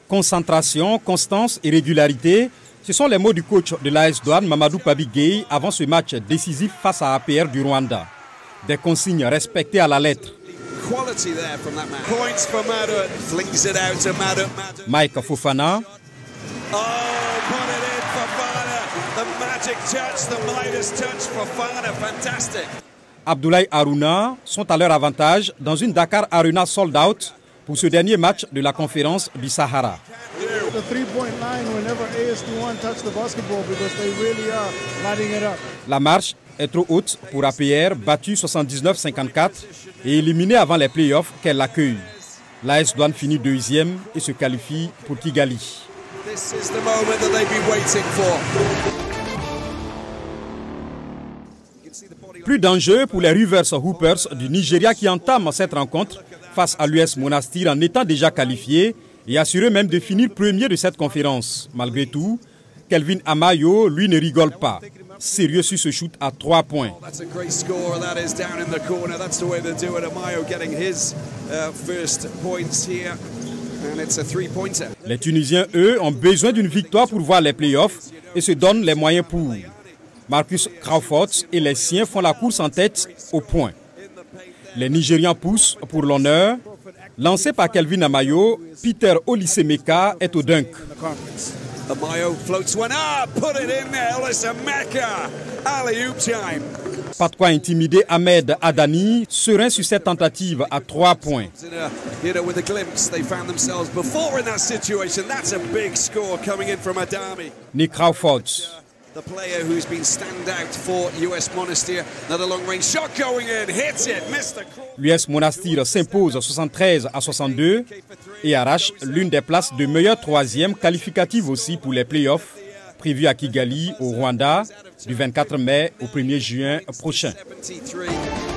Concentration, constance et régularité, ce sont les mots du coach de l'AS Douanes, Mamadou Pabigay, avant ce match décisif face à APR du Rwanda. Des consignes respectées à la lettre. Mike Fofana. Abdoulaye Harouna sont à leur avantage dans une Dakar Arena sold out pour ce dernier match de la conférence du Sahara. La marche est trop haute pour APR, battue 79-54 et éliminée avant les playoffs qu'elle accueille. L'AS Douanes finit deuxième et se qualifie pour Kigali. Plus d'enjeux pour les Rivers Hoopers du Nigeria qui entament cette rencontre face à l'US Monastir en étant déjà qualifiés et assurés même de finir premier de cette conférence. Malgré tout, Kelvin Amayo, lui, ne rigole pas. Sérieux sur ce shoot à 3 points. Les Tunisiens, eux, ont besoin d'une victoire pour voir les playoffs et se donnent les moyens pour. Marcus Crawford et les siens font la course en tête au point. Les Nigérians poussent pour l'honneur. Lancé par Kelvin Amayo, Peter Olisemeka est au dunk. Pas de quoi intimider Ahmed Adani, serein sur cette tentative à 3 points. Nick Crawford. The player who's been standout for US Monastir. Another long range shot going in, hits it, missed the cross. L'US Monastir s'impose 73-62 et arrache l'une des places de meilleure troisième qualificative aussi pour les playoffs prévus à Kigali au Rwanda du 24 mai au 1er juin prochain.